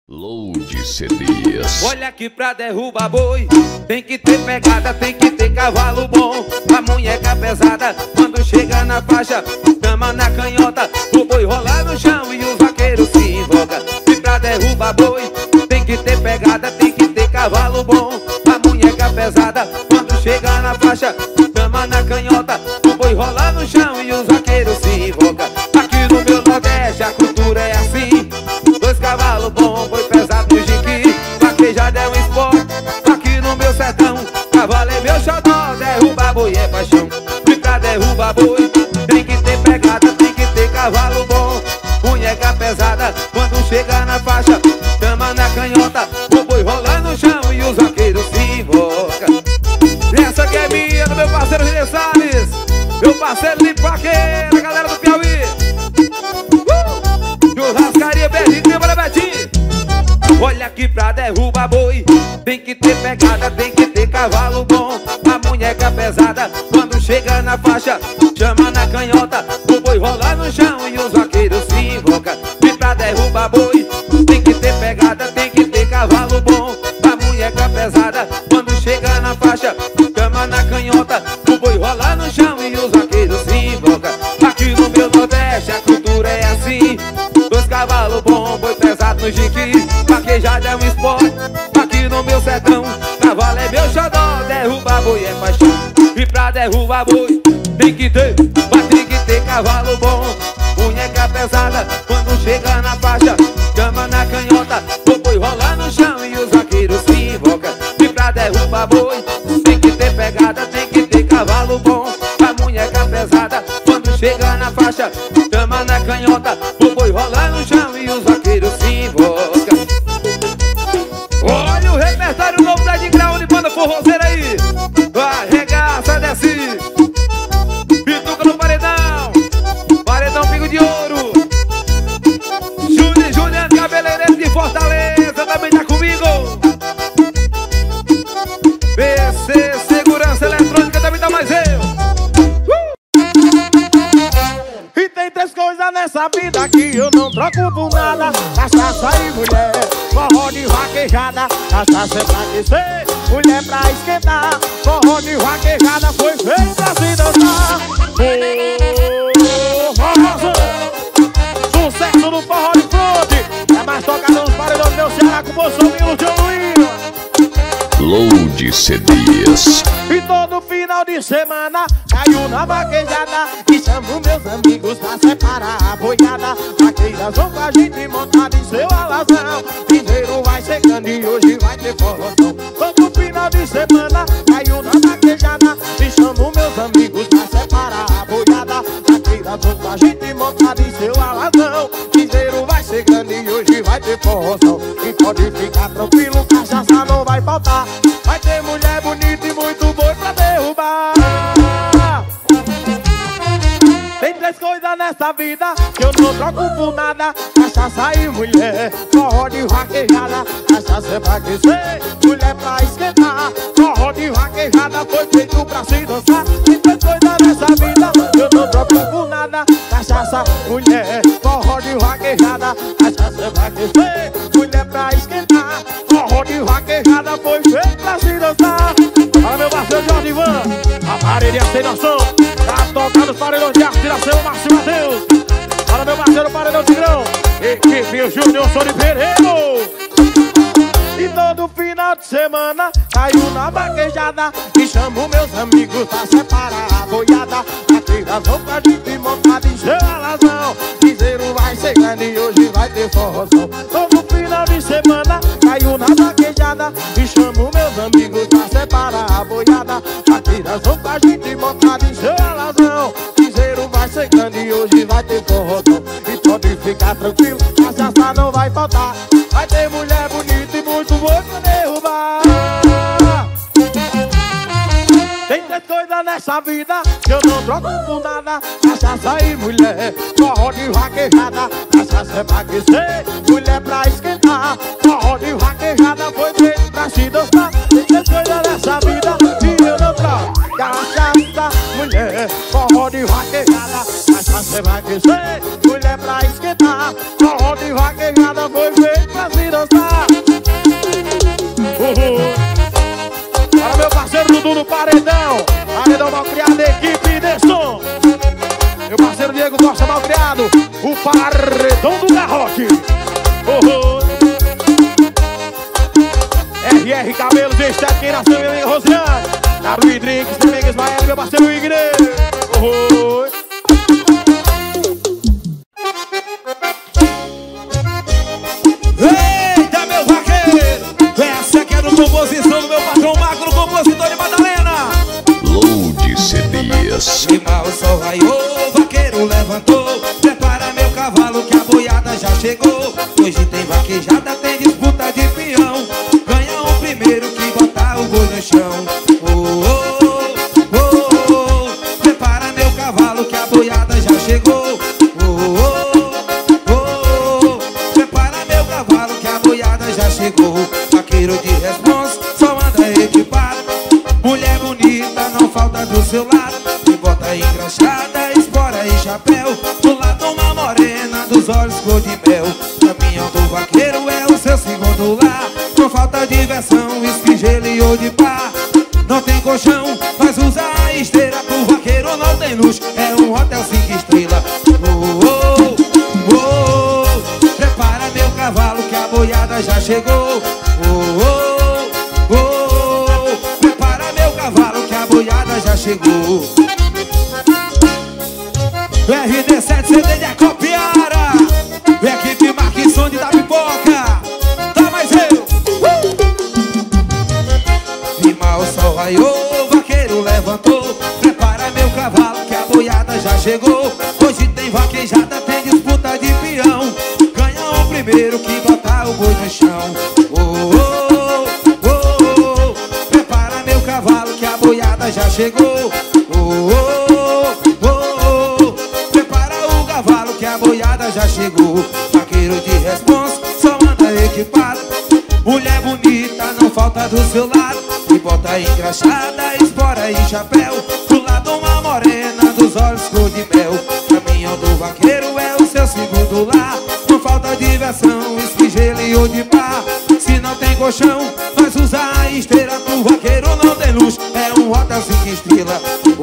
Load CDs. Olha aqui pra derrubar boi, tem que ter pegada, tem que ter cavalo bom. A munheca pesada, quando chega na faixa, chama na canhota, o boi rola no chão e os vaqueiros se invocam. E pra derrubar boi, tem que ter pegada, tem que ter cavalo bom. A munheca pesada, quando chega na faixa, chama na canhota, o boi rola no chão e os vaqueiros se invocam. Aqui no meu Nordeste a cultura é assim: dois cavalos bons, boi pesado no jiqui, vaquejada é um esporte. Aqui no meu sertão, cavalo é meu xodó, derrubar boi é paixão. E pra derrubar boi, tem que ter pegada, tem que ter cavalo bom. Munheca pesada, quando chega na faixa, chama na canhota, o boi rola no chão e os vaqueiros se invocam. Essa aqui é minha, do meu parceiro Rinê Salles, meu parceiro Lipe Vaqueira, galera do Piauí. Churrascaria Berrinho, bora Betinho. Olha aqui pra derrubar boi, tem que ter pegada, tem que ter cavalo bom. A munheca pesada, quando chega na faixa, chama na canhota, o boi rola no chão e os vaqueiros se invocam. E pra derrubar boi, tem que ter pegada, tem que ter cavalo bom. A munheca pesada, quando chega na faixa, chama na canhota, o boi rola no chão e os vaqueiros se invocam. Aqui no meu Nordeste a cultura é assim: dois cavalos bons, boi pesado no jiqui, vaquejada é um esporte. Aqui no meu sertão, cavalo é meu xodó, derrubar boi é paixão. E pra derrubar boi, tem que ter, mas tem que ter cavalo bom. Munheca pesada, quando chega na faixa, chama na canhota, o boi rola no chão e os vaqueiros se invocam. E pra derrubar boi, tem que ter pegada, tem que ter cavalo bom. A munheca pesada, quando chega na faixa, chama na canhota, o boi rola no chão e os vaqueiros se invocam. Olha o repertório novo da de grau de banda forrozeira aí. Arregaça, desce, pituca no paredão, paredão pingo de ouro. Juliano, cabeleireiro de Fortaleza, também tá comigo. PC Segurança Eletrônica, também tá mais eu. E tem três coisas nessa vida que eu não troco por nada: cachaça e mulher, forró de vaquejada. Cachaça é pra aquecer, mulher pra esquentar. Forró de vaquejada foi feito pra se dançar. Forrozão, sucesso no forró de fronte, é mais tocado nos paredões do meu Ceará, com o Bolsonaro e o João Luiz. Load CDs. E todo final de semana caio na vaquejada e chamo meus amigos pra separar a boiada. Vaqueiras vão com a gente montada em seu alazão. Primeiro vai chegando e hoje vai ter forrozão. Todo final de semana caio na vaquejada e chamo meus amigos pra separar a boiada. Vaqueiras vão com a gente montada em seu alazão. Primeiro vai chegando e hoje vai ter forrozão. E pode ficar tranquilo, cachaça não vai faltar. Vai ter mulher bonita e muito boi pra derrubar. Tem três coisas nessa vida que eu não troco por nada: cachaça e mulher, forró de vaquejada. Cachaça é pra aquecer, mulher pra esquentar. Forró de vaquejada foi feito pra se dançar. Tem três coisas nessa vida que eu não troco por nada: cachaça, mulher, forró de vaquejada. Cachaça é pra aquecer, mulher pra esquentar. Forró de vaquejada foi feito pra se dançar. Fala meu parceiro Jorge Ivan, a parede sem noção, tá tocando os paredões de aspiração, Márcio Matheus. Fala meu parceiro Paredão Tigrão, equipe Júnior Sônia Pereiro. E todo final de semana caio na vaquejada e chamo meus amigos pra separar a boiada. Vaqueiras vão com a gente montada em seu alazão. Piseiro vai chegando e hoje vai ter forrozão. Todo final de semana caio na vaquejada e chamo meus amigos pra separar a boiada. Vaqueiras vão com a gente montada em seu alazão. Piseiro vai chegando e hoje vai ter forrozão. E pode ficar tranquilo, cachaça não vai faltar. Vai ter mulher bonita e muito boi pra derrubar. Tem três coisas nessa vida que eu não troco por nada: cachaça e mulher, forró de vaquejada. Cachaça é pra aquecer, mulher pra esquentar. Forró de vaquejada foi feito pra se dançar. Tem três coisas nessa vida que eu não troco: cachaça, mulher, forró de vaquejada. Cachaça é pra aquecer, mulher pra esquentar. Forró de vaquejada foi feito pra se dançar. Costa Malcriado, o paredão do garrote. RR Cabelos, Estaqueiração, meu amigo Rosiane. W Drinks, meu amigo Ismael, meu parceiro Igre. Eita, meu vaqueiro, essa aqui é do composição do meu patrão Magro, compositor de Madalena. Load CDs. E mal o sol raiou, o vaqueiro levantou. Prepara meu cavalo que a boiada já chegou. Hoje tem vaquejada, tem disputa de peão. Ganha o primeiro que botar o boi no chão. Prepara meu cavalo que a boiada já chegou. Prepara meu cavalo que a boiada já chegou. Vaqueiro de responsa, só anda equipado. Mulher bonita, não falta do seu lado. De bota engraxada, espora e chapéu. Do lado uma morena, dos olhos cor de mel. Caminhão do vaqueiro é o seu segundo lar. Não falta diversão, whisky, gelo e ou de pá. Não tem colchão, mas usa a esteira. Pro vaqueiro não tem luxo, é um hotel 5 estrelas. Prepara meu cavalo que a boiada já chegou. Prepara meu cavalo que a boiada já chegou. RD7 CD de Acopiara, equipe Marquinson de da Pipoca. Tá mais eu. E mal o sol raiou, o vaqueiro levantou. Prepara meu cavalo que a boiada já chegou. Hoje tem vaquejada, tem disputa de peão. Ganha o primeiro que botar o boi no chão. Prepara meu cavalo que a boiada já chegou. Prepara o cavalo que a boiada já chegou. Vaqueiro de responsa, só anda equipado. Mulher bonita, não falta do seu lado. E bota engraxada, espora e chapéu. Do lado uma morena, dos olhos cor de mel. Caminhão do vaqueiro é o seu segundo lar. Não falta diversão, whisky, gelo e ou de pá. Se não tem colchão, mas usa a esteira. Pro vaqueiro não tem luxo, é um hotel 5 estrelas.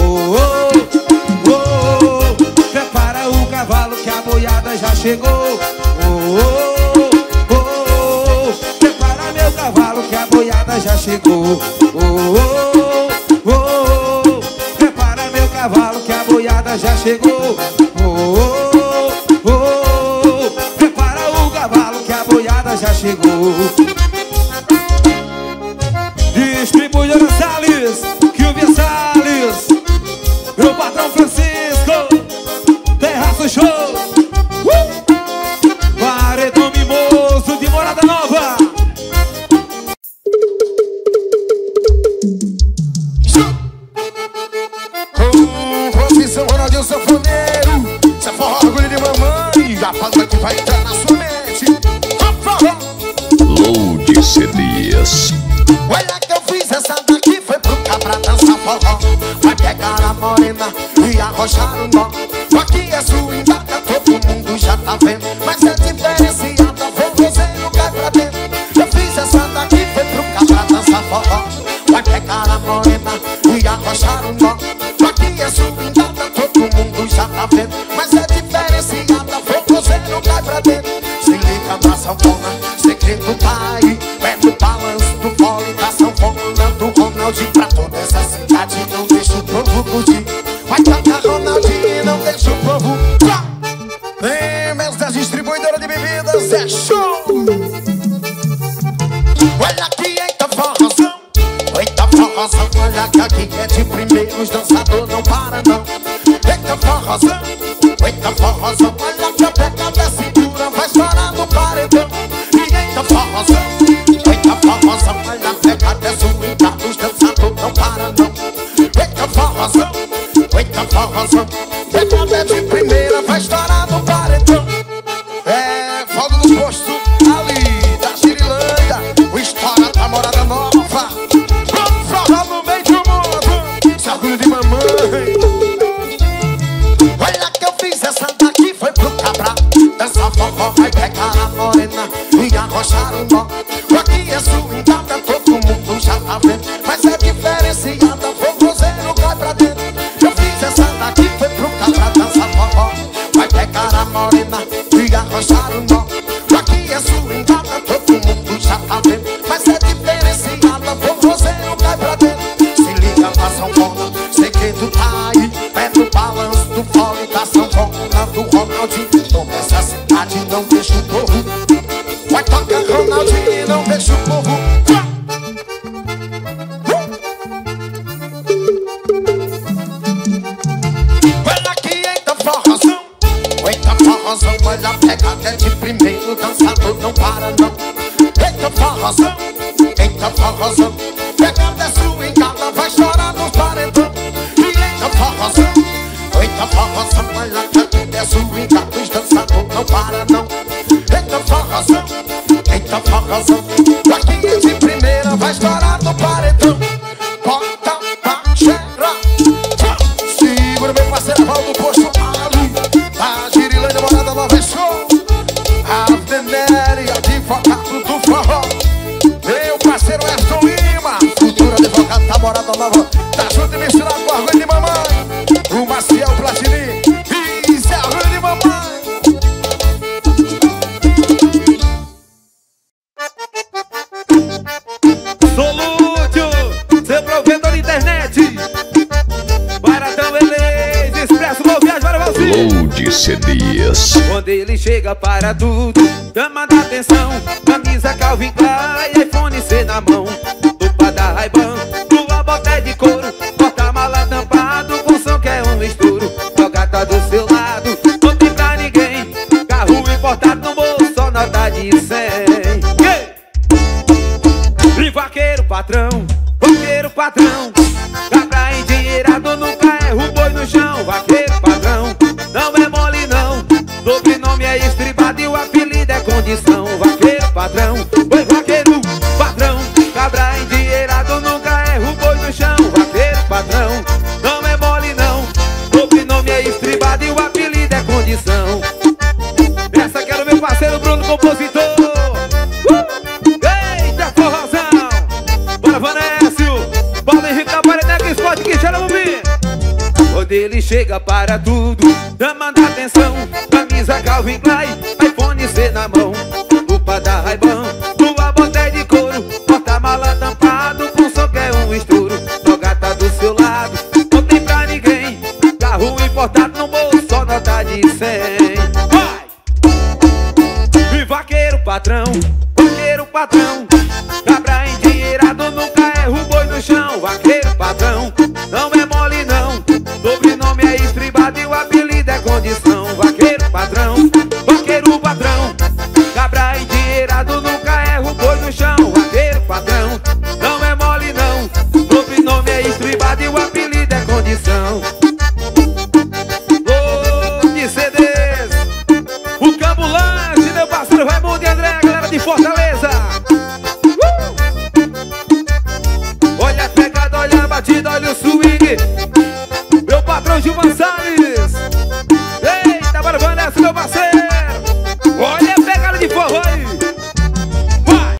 Prepara o cavalo que a boiada já chegou. Prepara meu cavalo que a boiada já chegou. Prepara meu cavalo que a boiada já chegou. Prepara o cavalo que a boiada já chegou. Distribuidora Salles, Kilvia Salles, meu patrão Francisco, Terraço Show, Paredão Mimoso de Morada Nova. Profissão Ronaldinho Sanfoneiro, se é forró orgulho de mamãe, a banda que vai entrar na sua mente. Load CDs. Olha que eu fiz essa daqui, foi pro cá pra dançar forró. Vai pegar a morena e arrochar o nó. Aqui é swingada, todo mundo já tá vendo, mas é diferenciada, vou você no cai pra dentro. Eu fiz essa daqui, foi pro cá pra dançar forró. Vai pegar a morena e arrochar o nó. Aqui é swingada, todo mundo já tá vendo, mas é diferenciada, vou você no cai pra dentro. Se liga na sanfona, segredo tá aí, é no balanço do fole da sanfona do Ronaldinho. Pra toda essa cidade, não deixa o povo curtir. Vai tocar Ronaldinho e não deixa o povo. Tem meus das distribuidoras de bebidas, é show! Olha aqui, eita forrozão, olha que aqui é de primeiro, os dançadores não param não. Eita forrozão, olha que a pegada é cintura, vai estourar no paredão. E eita forrozão, olha a pegada é swingada, os dançadores não param não. Eita forrozão, pegada é de primeira, vai estourar no paredão. É, fogo dos postos ali da Girilândia, o história da Morada Nova. Vamos no meio do mundo, se orgulho de mamãe. Olha que eu fiz essa daqui, foi pro cabra dançar forró, vai pegar a morena e arrochar o nó. Aqui é swingada, todo mundo já tá vendo, mas é diferenciada, vou você no cai pra dentro. Eu fiz essa daqui, foi pro cabra dançar forró, arrochar o nó. Aqui é swingada, todo mundo já tá vendo, mas é diferenciada, forrozeiro cai pra dentro. Se liga na sanfona, sei que tu tá aí, perto do balanço do fole da sanfona do Ronaldinho. Toma essa cidade, não deixa o povo. Vai tocar Ronaldinho e não deixa o povo. Olha aqui, eita forrozão. Eita forrozão, olha a pegada de primeiro. Dançador não para não. Eita forrozão, eita forrozão. Pegada é swingada, vai chorar nos paredão. E eita forrozão, olha a pegada é swingada. Os dançador não para não. Eita forrozão, aqui é de primeira, vai estourar no paredão. Bota pra cheirar. Segura meu parceiro Valdo Posto Ali, a Girilândia Morada Nova Show, a Venere, advogado do forró. Meu parceiro Aston Lima, futuro advogado da Morada Nova. Tá junto e misturado com a Rui de Mamãe, o Maciel Platini e Zé Rui de Mamãe. Solúcio, seu provedor de internet. Baratão Beleza, Expresso, Boa Viagem para você. Load CDs. Quando ele chega para tudo, chama da atenção. Camisa Calvin Klein, iPhone C na mão, lupa da Ray-Ban, tua bota é de couro, porta-mala tampado, com som que é um estouro. Jogata do seu lado, não tem pra ninguém. Carro importado no bolso, só nota de 100. E vaqueiro patrão, cabra endinheirado nunca erra o boi no chão. Vaqueiro patrão, não é mole não, sobrenome é estribado e o apelido é condição. Vaqueiro patrão, oi vaqueiro patrão, cabra endinheirado nunca erra o boi no chão. Vaqueiro patrão, não é mole não, sobrenome é estribado e o apelido é condição. Essa quero meu parceiro Bruno, compositor. Eita forrozão, bora Vanécio, Paulo Henrique da Pareneca, Esporte que cheira no bico. Quando ele chega para tudo, chama da atenção. Camisa Calvin Klein, iPhone C na mão, lupa da Ray-Ban, tua bota é de couro, porta-mala tampado, com som que é um estouro. Jogata do seu lado, não tem pra ninguém. Carro importado no bolso, só nota de 100. Vai! E vaqueiro patrão, cabra endinheirado nunca erra o boi no chão. Vaqueiro patrão, não é mole não, sobrenome é estribado e o apelido é condição. Vaqueiro patrão, cabra endinheirado nunca erra o boi no chão. Vaqueiro patrão, não é mole não, sobrenome é estribado e o apelido é condição. De CDs, o Cambulante, meu parceiro Raimundo e André, galera de Fortaleza. Olha a pegada, olha a batida, olha o swing, meu patrão Gilvan Salles. Eita, bora Vanessa, meu parceiro. Olha a pegada de forró aí. Vai!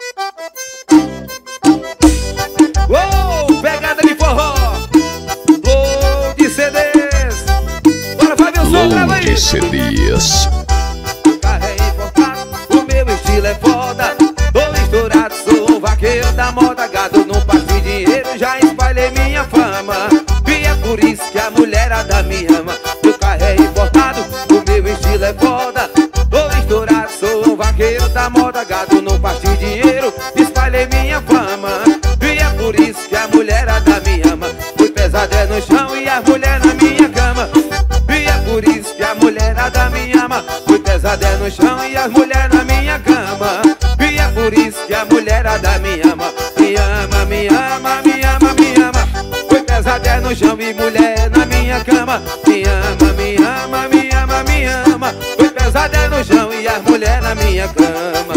Pegada de forró. De CDs. Bora, vai meu som, grava aí. Load CDs. O carro é importado, o meu estilo é foda. Tô estourado, sou um vaqueiro da moda. Gado não parte de dinheiro, já espalhei minha fama. E é por isso que a mulherada me ama. O carro é importado, o meu estilo é foda. Tô estourado, sou um vaqueiro da moda. Gado não parte de dinheiro, espalhei minha fama. E é por isso que a mulherada me ama. Fui pesado é no chão e a mulher na minha cama. E é por isso que a mulherada me ama. Fui pesado é no chão e as mulheres na minha cama. E é por isso que a mulherada me ama. Me ama, me ama, me ama, me ama. Fui pesado é no chão e mulher na minha cama. Me ama, me ama, me ama, me ama. Fui pesado é no chão e as mulheres na minha cama.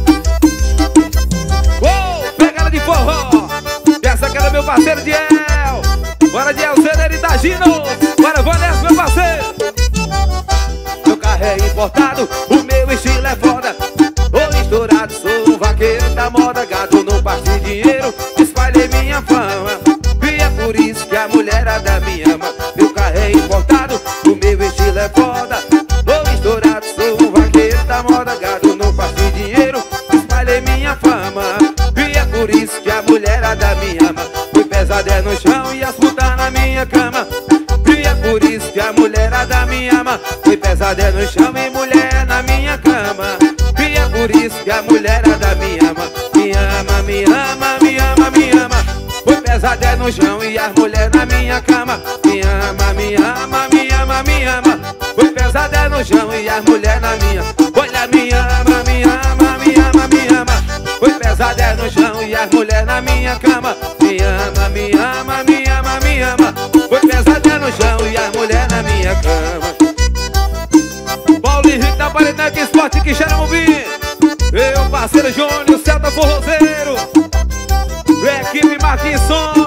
Pegada de forró. Essa aqui era meu parceiro Diel. Bora Diel, Ceder e Tagino. Bora Vanessa, meu parceiro. Meu carro é importado, o meu estilo é foda. Tô estourado, sou um vaqueiro da moda. Gado não parte dinheiro, espalhei minha fama. E é por isso que a mulherada me ama. Meu carro é importado, o meu estilo é foda. Tô estourado, sou um vaqueiro da moda, gado não faço dinheiro. Espalhei minha fama, e é por isso que a mulherada me ama. Fui pesado é no chão e as putas na minha cama. E é por isso que a mulherada me ama. Fui pesado é no chão e mulher na minha cama. E é por isso que a mulherada me ama. Me ama, me ama, me ama, me ama. Fui pesado é no chão e as mulher na minha cama. Me ama, me ama, me ama, me ama. Fui pesado é no chão e as mulher na minha. Olha, me ama, me ama, me ama, me ama. Fui pesado é no chão e as mulher na minha cama. Me ama, me ama, me ama, me ama. Fui pesado é no chão e as mulher na minha cama. Paulo Henrique da Pareneca Esporte que cheira ouvir. Eu, parceiro Júnior, Celta Forrozeiro. Equipe Marquinhos.